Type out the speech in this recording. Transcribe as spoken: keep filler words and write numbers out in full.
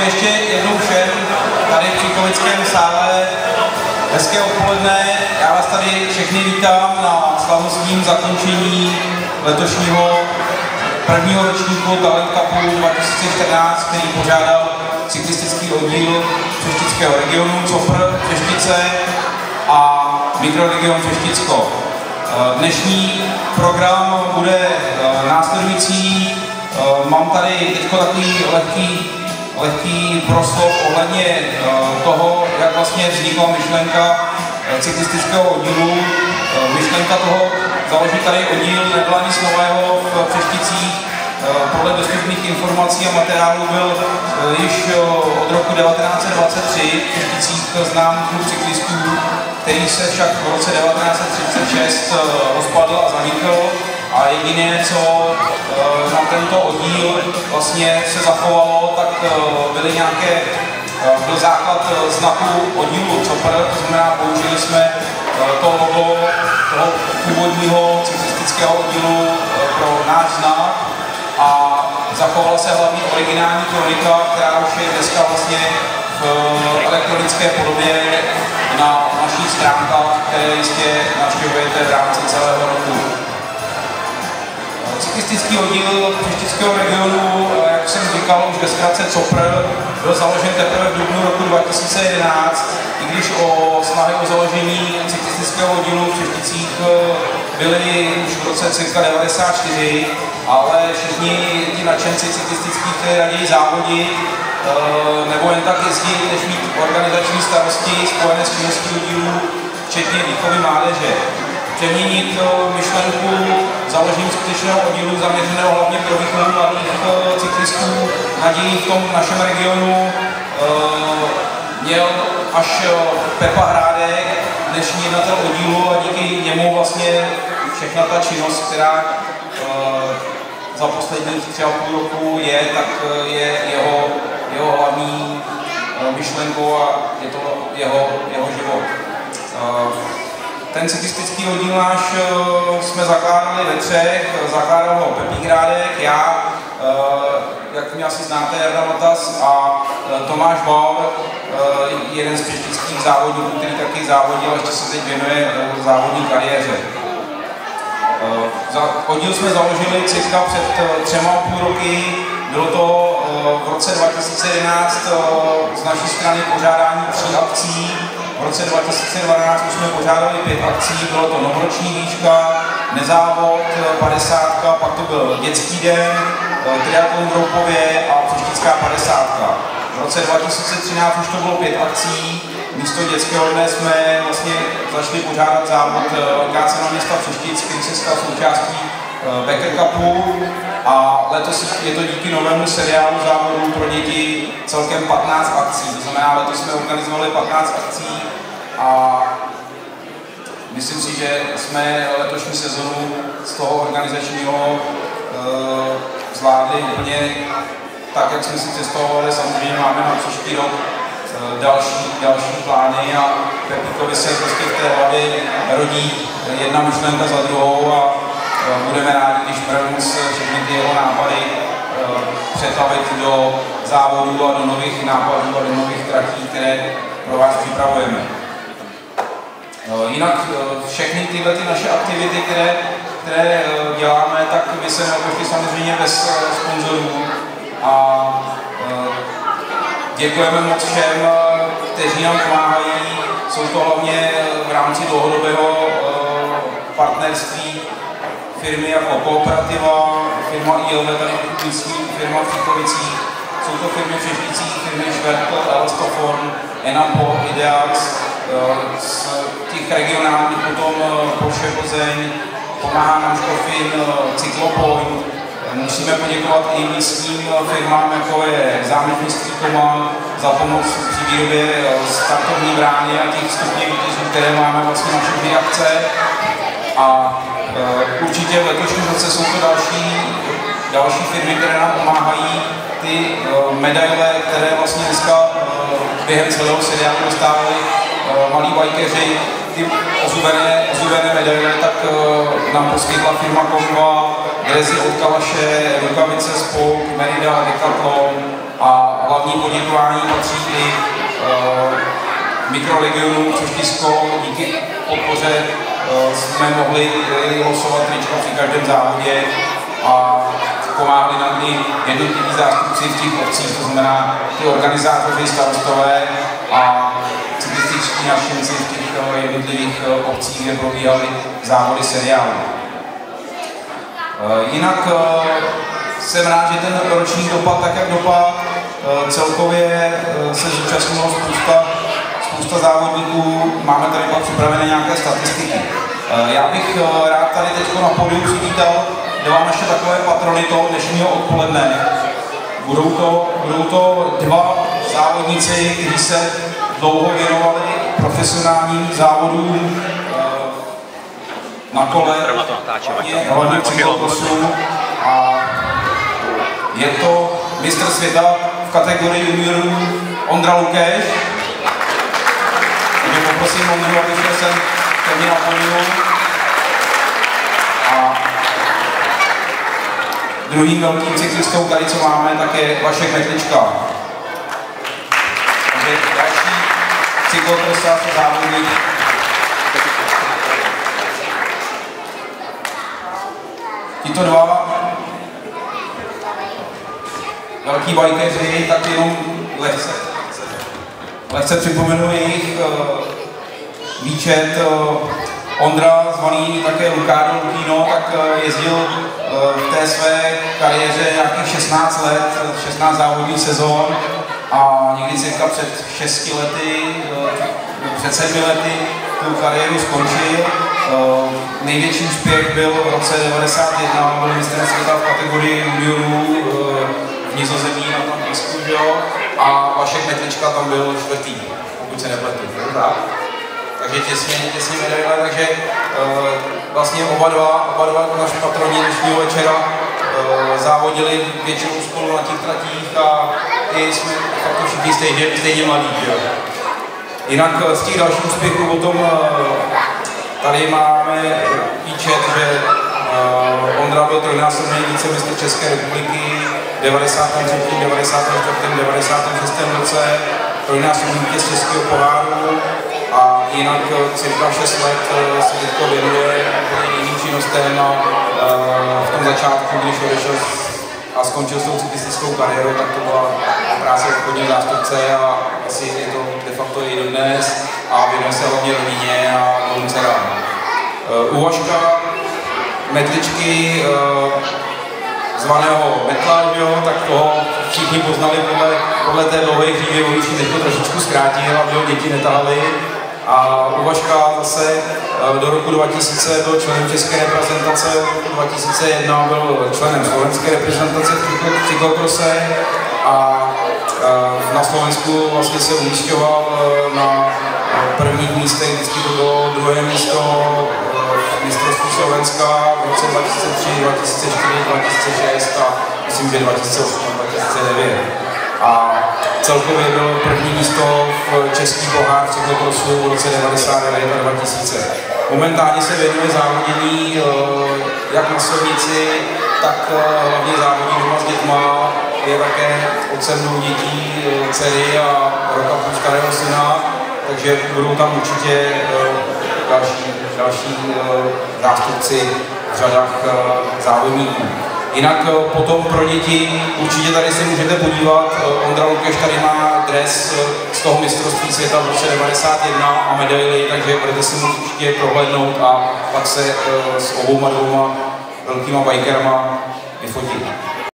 Takže ještě jednou všem tady v Příkovickém sále hezké odpoledne. Já vás tady všechny vítám na slavnostním zakončení letošního prvního ročníku Talent Cupu dva tisíce čtrnáct, který pořádal cyklistický oddíl Třeštického regionu Copr Třeštice a mikroregion Třešticko. Dnešní program bude následující. Mám tady teď takový lehký, lehký proslov ohledně toho, jak vlastně vznikla myšlenka cyklistického oddílu. Myšlenka toho založit tady oddíl nebyla nic nového v Třešticích. Podle dostupných informací a materiálů byl již od roku devatenáct set dvacet tři v Třešticích znám klub cyklistů, který se však v roce devatenáct set třicet šest rozpadl a zanikl. A jediné, co na tento oddíl vlastně se zachovalo, tak byly nějaké, byl základ znaku oddílu Copr, to znamená, použili jsme to logo toho původního cyklistického oddílu pro náš znak a zachovala se hlavně originální kronika, která už je dneska vlastně v elektronické podobě na našich stránkách, které jistě navštěvujete v rámci celého roku. Cyklistický oddíl Třeštického regionu, jak jsem říkal, už ve zkratce Copr, byl založen teprve v dubnu roku dva tisíce jedenáct, i když o snahy o založení cyklistického oddílu v Třešticích byly už v roce cirka devadesát čtyři, ale všichni ti nadšenci cyklistický, kteří raději závodit nebo jen tak jezdit, než mít organizační starosti spojené s činností oddílů, včetně výchovy mládeže. Přeměnit myšlenku založením skutečného oddílu zaměřeného hlavně pro výchovu mladých cyklistů nadějí v tom našem regionu měl až Pepa Hrádek, dnešní jednatel oddílu, a díky němu vlastně všechna ta činnost, která za posledních tři a půl roku je, tak je jeho, jeho hlavní myšlenkou a je to jeho, jeho život. Ten cyklistický oddíl náš jsme zakládali ve třech, zakládal ho Pepík Hrádek, já, jak mě asi znáte, Jarda Matas a Tomáš Bauer, jeden z třeštických závodníků, který taky závodil a ještě se teď věnuje závodní kariéře. Oddíl jsme založili cirka před třema a půl roky, bylo to v roce dva tisíce jedenáct z naší strany pořádání tří akcí. V roce dva tisíce dvanáct jsme pořádali pět akcí, bylo to novoroční výška, nezávod, padesátka, pak to byl dětský den, triatlon v Roupově a Třeštická padesátka. V roce dva tisíce třináct už to bylo pět akcí, místo dětského dne jsme vlastně začali pořádat závod Velká cena města Třeštic, který se stal součástí Becker Cupu, a letos je to díky novému seriálu závodů pro děti celkem patnáct akcí. To znamená, letos jsme organizovali patnáct akcí a myslím si, že jsme letošní sezonu z toho organizačního e, zvládli úplně tak, jak jsme si představovali. Samozřejmě máme na příští rok e, další, další plány a Pepíkovi se prostě v té hlavě rodí jedna myšlenka za druhou a budeme rádi, když budeme všechny ty jeho nápady přetavit do závodů a do nových nápadů a do nových tratí, které pro vás připravujeme. Jinak všechny tyhle ty naše aktivity, které, které děláme, tak by se neobešly samozřejmě bez sponzorů a děkujeme moc všem, kteří nám pomáhají. Jsou to hlavně v rámci dlouhodobého partnerství firmy jako Kooperativa, firma I L V, tady místní firma v Příkovicích, jsou to firmy v Třešticích, firmy Švertl, Elastoform, Enapo, Ideax, z těch regionálních potom Porsche Plzeň, pomáhá nám Škofin, Cyclopoint. Musíme poděkovat i místním firmám, jako je Zámečnictví Koma, za pomoc při výrobě startovní brány a těch stupně vítězů, které máme vlastně na všechny akce. A Uh, určitě v letošním roce jsou to další, další firmy, které nám pomáhají. Ty uh, medaile, které vlastně dneska uh, během celého seriálu dostávali uh, malí bajkeři, ty ozubené, ozubené medaile, tak uh, nám poskytla firma Konva, drezy od Kalaše, rukavice Spouk, Merida, Decathlon A hlavní poděkování patří i uh, mikrolegionům, což Tisko díky podpoře uh, jsme mohli losovat trička při každém závodě a pomáhali nám i jednotliví zástupci v těch obcích, to znamená ty organizátoři, starostové a cyklističtí nadšenci v těch uh, jednotlivých uh, obcích, kde probíhaly závody seriálu. Uh, jinak uh, jsem rád, že ten roční dopad, tak jak dopad, celkově se zúčastnilo spousta, spousta závodníků, máme tady pak připravené nějaké statistiky. Já bych rád tady teď na pódiu přivítal, dávám ještě takové patrony toho dnešního odpoledne. Budou to, budou to dva závodníci, kteří se dlouho věnovali profesionálním závodům na kole, hlavně v cyklokrosu, a je to mistr světa v kategorii juniorů Ondra Lukeš. Takže poprosím Ondru, aby šel sem ke mně na pódium. A druhým velkým cyklistou tady, co máme, tak je Vašek Metlička. Takže další cyklokrosář a závodník. Tito dva velký bajkeři, tak jenom lehce, lehce připomenu jejich uh, výčet. Uh, Ondra, zvaný také Lukádo Lukino, tak uh, jezdil uh, v té své kariéře nějakých šestnáct let, šestnáct závodních sezón a někdy cirka před šesti lety, uh, před sedmi lety tu kariéru skončil. Uh, největší úspěch byl v roce devadesát jedna, byl mistrem světa v kategorii juniorů uh, v Nizozemí na tom disku, jo, a Vašek Metlička tam byl čtvrtý, pokud se nepletu. Tak. Takže těsně, těsně medaile, takže uh, vlastně oba dva, oba dva naši patroni dnešního večera uh, závodili většinou spolu na těch tratích a i jsme fakt všichni stejně, stejně mladí, jo. Jinak z těch dalších úspěchů potom uh, tady máme výčet, že uh, Ondra byl trojnásobný vicemistr České republiky v devadesátém třetím, devadesátém čtvrtém, devadesátém šestém roce, trojnásobný vítěz českého poháru a jinak cirka šest let uh, se teďko věnuje jiným činnostem a uh, v tom začátku, když odešel a skončil s tou cyklistickou kariérou, tak to byla práce obchodního zástupce a asi je to de facto i dodnes a věnuje se hlavně rodině a dvou dcerám. Uh, u Vaška Metličky, uh, zvaného Metla, jo, tak toho všichni poznali podle, podle té dlouhé chvíli, on už ji teď trošičku zkrátil, aby ho děti netahali. A u Vaška zase uh, do roku dva tisíce byl členem české reprezentace, v roku dva tisíce jedna byl členem slovenské reprezentace v cyklokrose a uh, na Slovensku vlastně se umísťoval uh, na prvních místech, vždycky to bylo druhé místo uh, mistrovství Slovenska v roce dva tisíce tři, dva tisíce čtyři, dva tisíce šest a myslím, že dva tisíce osm a dva tisíce devět. A celkově bylo první místo v český pohár v cyklokrosu v roce devadesát devět a dva tisíce. Momentálně se věnuje závodění jak na silnici, tak hlavně závodí doma s dětma. Je také otcem dvou dětí, dcery a roka půl starého syna, takže budou tam určitě další, další zástupci v řadách závodníků. Jinak potom pro děti určitě tady se můžete podívat. Ondra Lukeš tady má dres z toho mistrovství světa v roce devadesát jedna a medaily, takže budete si moct určitě prohlédnout a pak se s obouma dvouma velkýma bikerama vyfotit.